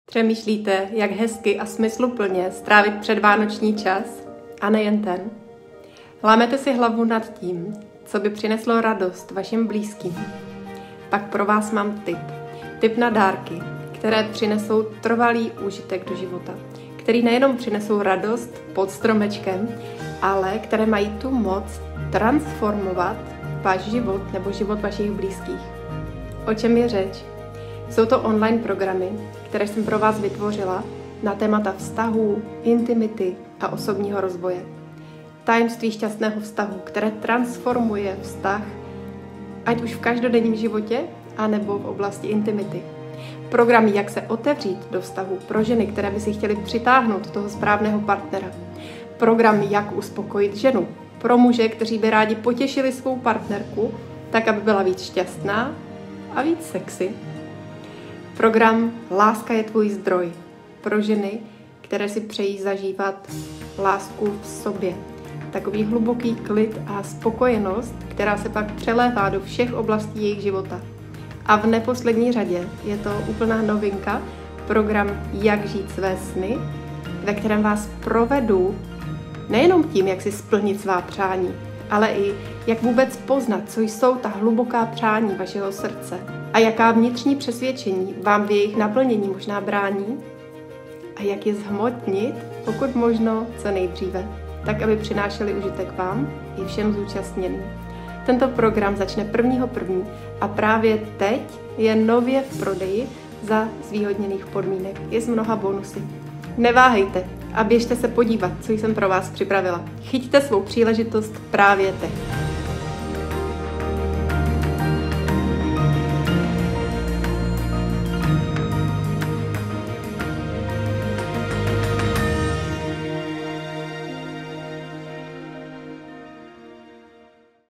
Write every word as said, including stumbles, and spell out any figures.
Přemýšlíte, jak hezky a smysluplně strávit předvánoční čas? A nejen ten. Lámete si hlavu nad tím, co by přineslo radost vašim blízkým. Pak pro vás mám tip. Tip na dárky, které přinesou trvalý úžitek do života. Který nejenom přinesou radost pod stromečkem, ale které mají tu moc transformovat váš život nebo život vašich blízkých. O čem je řeč? Jsou to online programy, které jsem pro vás vytvořila na témata vztahů, intimity a osobního rozvoje. Tajemství šťastného vztahu, které transformuje vztah, ať už v každodenním životě, anebo v oblasti intimity. Programy, jak se otevřít do vztahu pro ženy, které by si chtěly přitáhnout toho správného partnera. Programy, jak uspokojit ženu. Pro muže, kteří by rádi potěšili svou partnerku, tak aby byla víc šťastná a víc sexy. Program Láska je tvůj zdroj. Pro ženy, které si přejí zažívat lásku v sobě. Takový hluboký klid a spokojenost, která se pak přelévá do všech oblastí jejich života. A v neposlední řadě je to úplná novinka, program Jak žít své sny, ve kterém vás provedu nejenom tím, jak si splnit svá přání, ale i jak vůbec poznat, co jsou ta hluboká přání vašeho srdce a jaká vnitřní přesvědčení vám v jejich naplnění možná brání a jak je zhmotnit, pokud možno co nejdříve, tak aby přinášeli užitek vám i všem zúčastněným. Tento program začne prvního prvního a právě teď je nově v prodeji za zvýhodněných podmínek. Je s mnoha bonusy. Neváhejte a běžte se podívat, co jsem pro vás připravila. Chyťte svou příležitost právě teď.